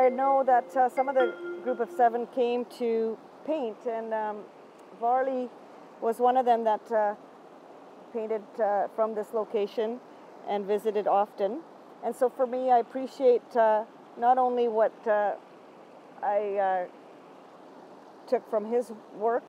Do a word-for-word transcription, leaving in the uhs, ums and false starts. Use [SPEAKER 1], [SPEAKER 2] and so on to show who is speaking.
[SPEAKER 1] I know that uh, some of the group of seven came to paint, and um, Varley was one of them that uh, painted uh, from this location and visited often. And so for me, I appreciate uh, not only what uh, I uh, took from his work,